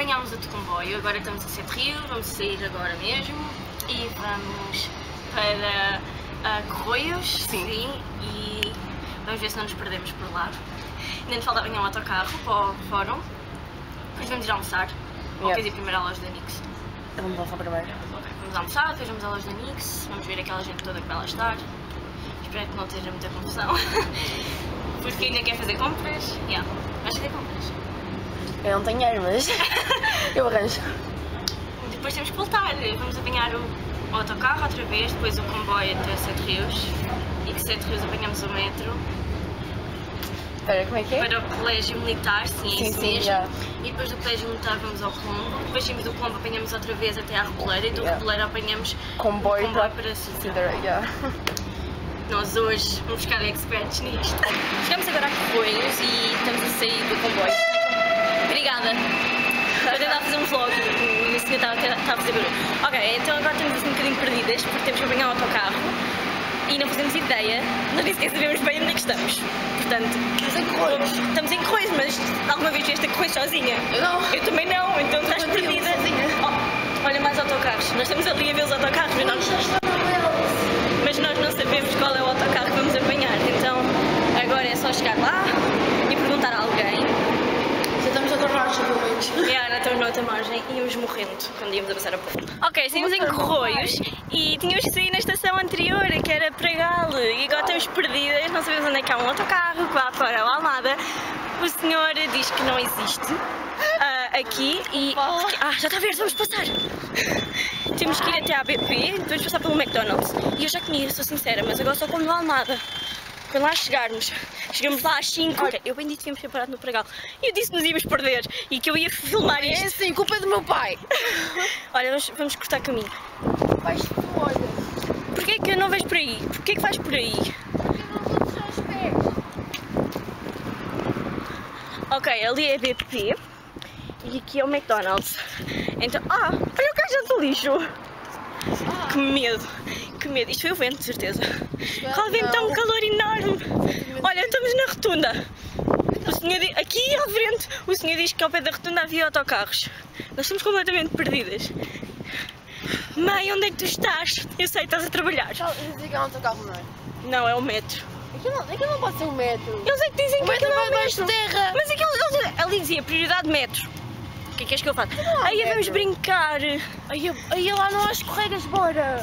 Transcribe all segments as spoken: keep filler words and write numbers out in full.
apanhámos outro comboio, agora estamos a Sete Rios, vamos sair agora mesmo e vamos para uh, Corroios, sim. sim, e vamos ver se não nos perdemos por lá. Ainda nos falta apanhar um autocarro para o fórum, depois vamos ir almoçar, ou queres ir primeiro à loja da Nix? Vamos almoçar primeiro. Okay. Vamos almoçar, depois vamos à loja da Nix, vamos ver aquela gente toda que vai lá estar. Espero que não esteja muita confusão, porque ainda quer fazer compras. Yeah. Vais fazer compras? Eu não tenho dinheiro, mas eu arranjo. Depois temos que voltar, vamos apanhar o, o autocarro outra vez, depois o comboio até Sete Rios, e de Sete Rios apanhamos o metro. Para como é que é? Para o colégio militar, sim, sim, isso sim, mesmo. Yeah. E depois do colégio militar vamos ao Colombo, depois saímos do Colombo, apanhamos outra vez até à Reboleira, e do yeah. Reboleira apanhamos comboio, um comboio para Sintra. Yeah. Nós hoje vamos ficar experts nisto. Chegamos agora a Corroios e estamos a sair do comboio. Obrigada! Estou a tentar fazer um vlog e o senhor está a fazer barulho. Ok, então agora estamos assim um bocadinho perdidas porque temos que apanhar um autocarro e não fazemos ideia, nós nem sequer sabemos bem onde é que estamos. Portanto, estamos em Corroios. Estamos em Corroios, mas alguma vez vieste a Corroios sozinha? Eu não. Eu também não, então estás perdida. Oh, olha mais autocarros, nós estamos ali a ver os autocarros, mas nós, mas nós não sabemos qual é o autocarro que vamos apanhar, então agora é só chegar lá e perguntar a alguém. Já estamos a outra margem, pelo menos. Yeah, estamos na outra margem e íamos morrendo quando íamos a passar a ponte. Ok, saímos em Corroios e tínhamos que sair na estação anterior, que era Pragal, e agora estamos perdidas, não sabemos onde é que há um autocarro que vá para o Almada. O senhor diz que não existe uh, aqui e... Ah, já está a ver, vamos passar! Temos que ir até à B P, depois passar pelo McDonald's. E eu já conheço, sou sincera, mas agora só como no Almada. Quando lá chegarmos, chegamos lá às cinco. Okay, eu bem disse que tínhamos separado no Pragal. E eu disse que nos íamos perder e que eu ia filmar isto. É assim, culpa é do meu pai. Olha, vamos, vamos cortar caminho. Vais tu, olha. Porquê é que eu não vejo por aí? Porquê é que vais por aí? Porque eu não vou deixar os pés. Ok, ali é a B P e aqui é o McDonald's. Então, ah, olha o caixa de lixo. Ah. Que medo, que medo. Isto foi o vento, de certeza. Qual vento, está um calor enorme. Olha, estamos na rotunda. O senhor diz, aqui à frente, o senhor diz que ao pé da rotunda havia autocarros. Nós estamos completamente perdidas. Mãe, onde é que tu estás? Eu sei, estás a trabalhar. Eles dizem que é um autocarro, não é? Não, é o metro. Aquilo não, aquilo não pode ser um metro. Eles é que dizem o que metro aquilo vai é um debaixo metro. de terra. Mas aquilo, ali dizia prioridade metro. O que é que és que eu faço? Aí vamos brincar. Aí, aí lá não há escorregas, bora.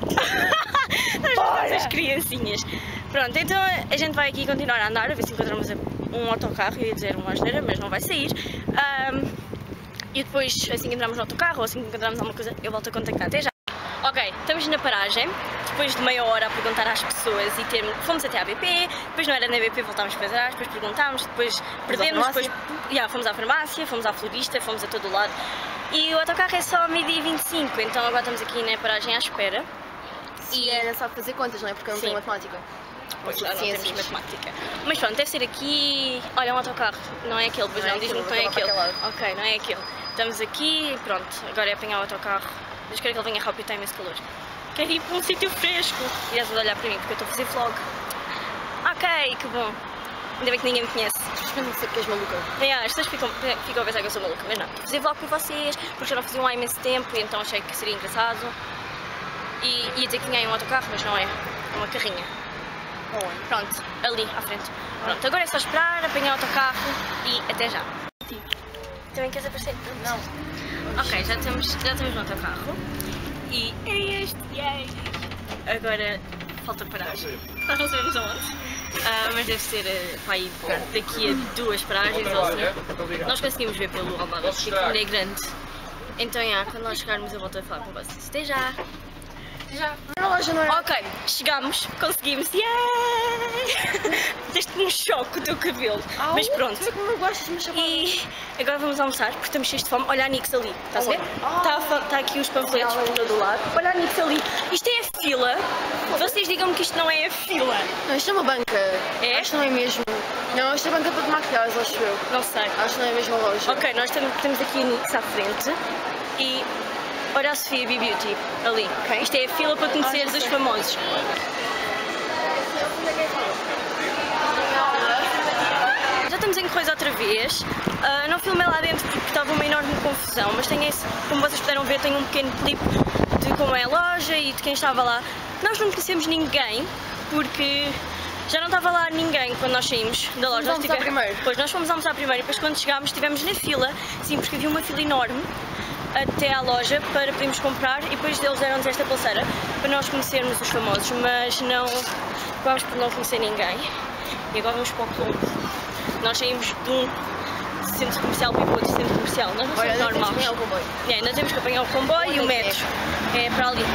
Nós as criancinhas. Pronto, então a gente vai aqui continuar a andar, a ver se encontramos um autocarro. Eu ia dizer uma asneira, mas não vai sair. Um, e depois, assim que entramos no autocarro, ou assim que encontramos alguma coisa, eu volto a contactar. Até já. Ok, estamos na paragem, depois de meia hora a perguntar às pessoas e termos, fomos até à B P, depois não era na B P, voltámos para trás, depois perguntámos, depois perdemos, depois yeah, fomos à farmácia, fomos à florista, fomos a todo o lado e o autocarro é só meio-dia e vinte e cinco, então agora estamos aqui na paragem à espera. E era só fazer contas, não é? Porque eu não tenho matemática. Pois já não temos matemática. Mas pronto, deve ser aqui. Olha, um autocarro, não é aquele, pois não, não diz-me que não é aquele. Ok, não é aquele. Estamos aqui, pronto, agora é apanhar o autocarro. Mas quero que ele venha rápido, está imenso calor. Quero ir para um sítio fresco. E és de olhar para mim porque eu estou a fazer vlog. Ok, que bom. Ainda bem que ninguém me conhece. Eu não sei porque és maluca. É, as pessoas ficam, ficam a pensar que eu sou maluca, mas não. Estou a fazer vlog com vocês, porque já não fazia um há imenso tempo e então achei que seria engraçado. E ia dizer que tinha aí um autocarro, mas não é. É uma carrinha. Oh. Pronto, ali à frente. Pronto, agora é só esperar, apanhar o autocarro e até já. Também queres aparecer? Não. Ok, já estamos, já estamos no autocarro e é este, yay! Agora falta paragem. Nós não sabemos aonde, uh, mas deve ser uh, para ir daqui a duas paragens ou assim. Nós conseguimos ver pelo Almada, porque como é grande. Então, yeah, quando nós chegarmos eu volto a falar com vocês. Até já! Já. Na loja não é? Ok, chegámos, conseguimos, yay! Deste-me um choque o teu cabelo, Au, mas pronto. Tu é que não gostas de me chamar? E agora vamos almoçar, porque estamos cheios de fome. Olha a Nix ali, estás a ver? Ah. Está tá aqui os panfletos por todo lado. Olha a Nix ali. Isto é a fila. Vocês digam-me que isto não é a fila. Não, isto é uma banca. É? Acho que não é mesmo. Não, isto é banca para tomar maquiagem, acho eu. Não sei. Acho que não é mesmo a loja. Ok, nós temos, temos aqui a Nix à frente e olha a Sofia B Beauty ali. Okay. Isto é a fila para conheceres ah, os famosos. Já estamos em Corroios outra vez. Uh, não filmei lá dentro porque estava uma enorme confusão, mas tem esse, como vocês puderam ver, tem um pequeno clipe de como é a loja e de quem estava lá. Nós não conhecemos ninguém, porque já não estava lá ninguém quando nós saímos da loja. Fomos almoçar primeiro. Pois, nós fomos almoçar primeiro e depois quando chegámos estivemos na fila, sim, porque havia uma fila enorme até à loja para podermos comprar e depois eles deram-nos esta pulseira para nós conhecermos os famosos, mas não, acabámos por não conhecer ninguém. E agora vamos para o Colombo. Nós saímos de um centro comercial para outro centro comercial, nós não somos normais. Temos que apanhar o comboio. É, ainda temos que apanhar o comboio e o metro. É para ali.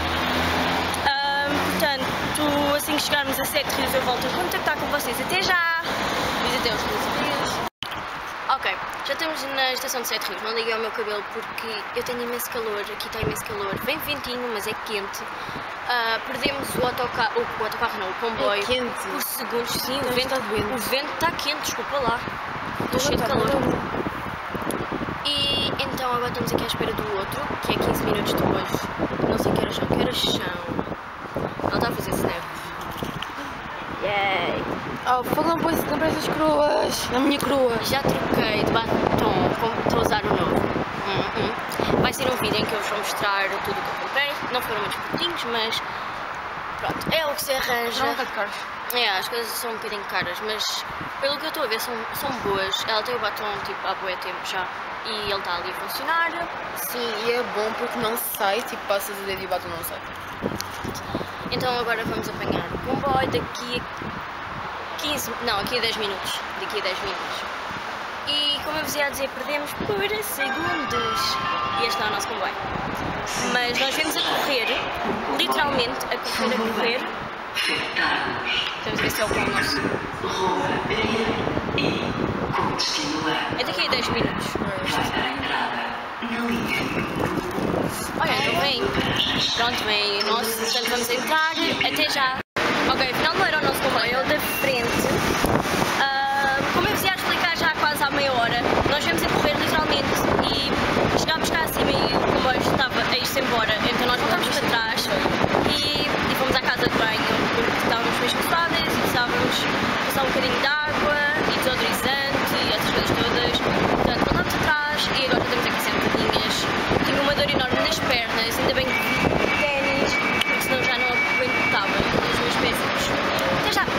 Um, portanto, assim que chegarmos a Sete Rios eu volto a contactar com vocês. Até já! Diz até aos quinze dias. Ok, já estamos na estação de Sete Rios. Não liguei ao meu cabelo porque eu tenho imenso calor. Aqui está imenso calor. Vem ventinho, mas é quente. Uh, perdemos o autocarro, o, o autocarro não, o comboio. É quente. Por segundos, sim, o vento, está doente. o vento está quente, desculpa lá. Estou cheio de calor. E então agora estamos aqui à espera do outro, que é quinze minutos depois. Não sei que horas são, que horas são. Não está a fazer snap. Yay! Oh, por favor, não põe não põe essas cruas na minha crua. Já troquei de batom, estou a usar o novo. Hum, hum. Vai ser um vídeo em que eu vos vou mostrar tudo o que eu comprei. Não foram muitos pontinhos, mas pronto, é o que se arranja. Não, está de caros. É, as coisas são um bocadinho caras, mas pelo que eu estou a ver são, são boas. Ela tem o batom tipo há bué tempo já e ele está ali a funcionar. Sim, e é bom porque não sai, tipo passas o dedo e o batom não sai. Então agora vamos apanhar o comboio daqui a quinze, não, aqui a dez minutos. Daqui a dez minutos. E como eu vos ia dizer, perdemos por segundos. E este não é o nosso comboio. Mas nós vamos a correr, literalmente a correr, a correr. Vamos ver se é o plano nosso. É daqui a dez minutos. Olha, então vem. Pronto, vem o nosso, portanto vamos entrar. Até já. Ok, afinal não era o nosso comboio, é o da frente. Uh, como eu vos ia explicar já há quase há meia hora, nós viemos a correr literalmente e chegámos cá acima e o comboio estava a ir-se embora. Então nós voltámos para trás e, e fomos à casa de banho porque estávamos mesmo cansadas e precisávamos passar um bocadinho de água e desodorizante e essas coisas todas. Portanto, voltámos atrás e agora estamos aqui sentadinhas. Tenho uma dor enorme nas pernas, ainda bem que vi ténis, porque senão já não aguentava os meus pésimos. Até já!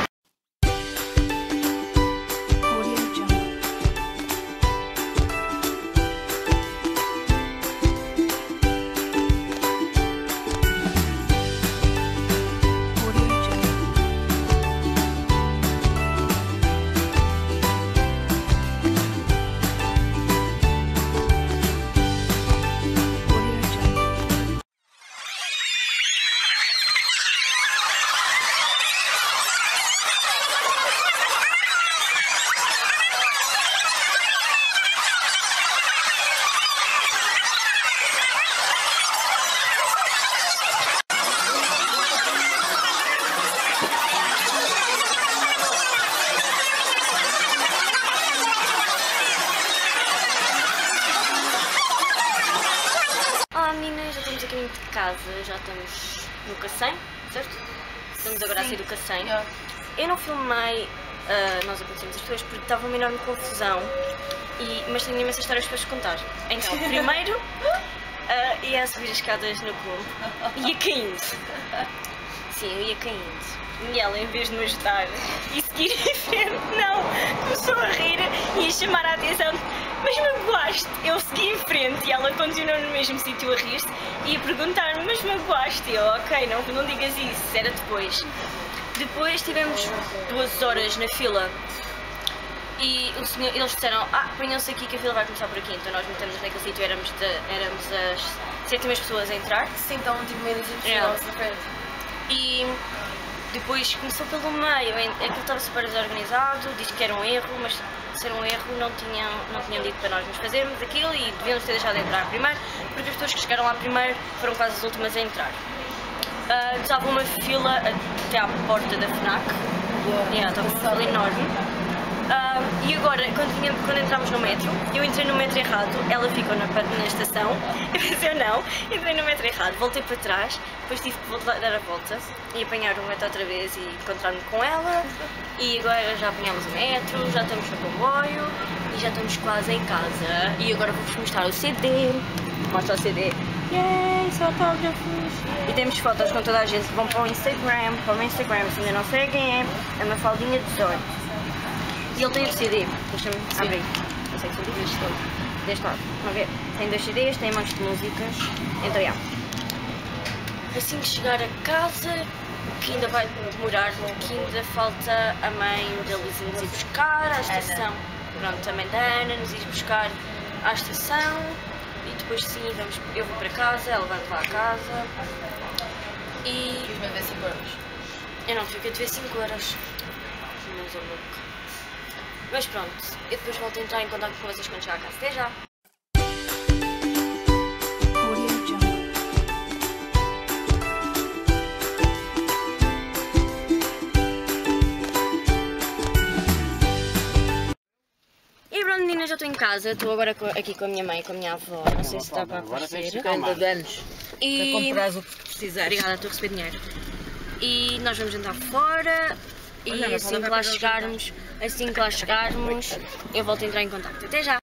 De casa, já estamos no Cacém, certo? Estamos agora Sim. a sair do Cacém. Yeah. Eu não filmei, uh, nós acontecemos as duas porque estava uma enorme confusão, e, mas tenho imensas histórias para vos contar. Então, primeiro, uh, ia subir as escadas no Colombo, ia caindo. Sim, eu ia caindo. E ela, em vez de me ajudar e seguir em frente, não, começou a rir e a chamar a atenção. Mas magoaste? Eu segui em frente e ela continuou no mesmo sítio a rir-se e a perguntar-me, mas magoaste? E eu, ok, não, não digas isso, era depois. Depois tivemos duas horas na fila e o senhor, eles disseram, ah, ponham-se aqui que a fila vai começar por aqui. Então nós metemos naquele sítio, éramos, de, éramos as sétimas pessoas a entrar. Sim, então tipo meio de é. E depois começou pelo meio, aquilo estava super desorganizado, disse que era um erro, mas se era um erro não tinham, não tinham dito para nós nos fazermos aquilo e devíamos ter deixado de entrar primeiro, porque as pessoas que chegaram lá primeiro foram quase as últimas a entrar. Uh, estava uma fila até à porta da FNAC, yeah, yeah, estava uma fila enorme. Uh, e agora, quando, vinha, quando entramos no metro, eu entrei no metro errado, ela ficou na, na estação, eu não, entrei no metro errado, voltei para trás, depois tive que voltar, dar a volta e apanhar o metro outra vez e encontrar-me com ela. E agora já apanhámos o metro, já estamos no comboio e já estamos quase em casa. E agora vou-vos mostrar o C D. Mostra o C D. Yay, só autógrafos. E temos fotos com toda a gente que vão para o Instagram. Para o meu Instagram, se ainda não sei quem é. É uma faldinha dezoito. E ele tem o C D. Deixa-me abrir. Não sei se eu digo isto todo. Deste lado. Vamos ver. Tem dois C Ds, tem montes de músicas. Então, já. Assim que chegar a casa, que ainda vai demorar, que ainda falta a mãe da Luísa nos ir buscar à estação. Pronto, a mãe da Ana nos ir buscar à estação. E depois sim, vamos, eu vou para casa, ela vai lá a casa. E... Fiz-me a ver cinco euros. Eu não fico a dever cinco euros. Mas é louco. Mas pronto, eu depois volto a entrar em contato com vocês quando chegar a casa. Até já! E pronto, meninas, já estou em casa. Estou agora aqui com a minha mãe e com a minha avó. Não sei se está para aparecer. Ainda danos. E... Para comprar o que precisares. Obrigada, estou a receber dinheiro. E nós vamos jantar fora. E Olha, assim que lá chegarmos, assim que lá chegarmos, eu volto a entrar em contato. Até já!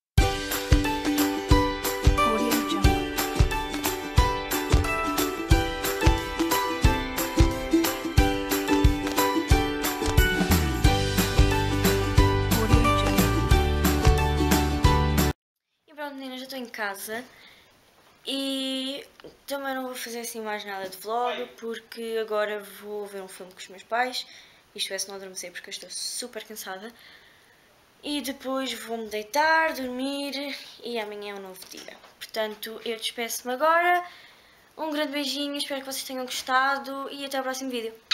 E pronto, meninas, já estou em casa. E também não vou fazer assim mais nada de vlog, porque agora vou ver um filme com os meus pais. Isto é, se não adormecer, porque eu estou super cansada. E depois vou-me deitar, dormir e amanhã é um novo dia. Portanto, eu despeço-me agora. Um grande beijinho, espero que vocês tenham gostado e até o próximo vídeo.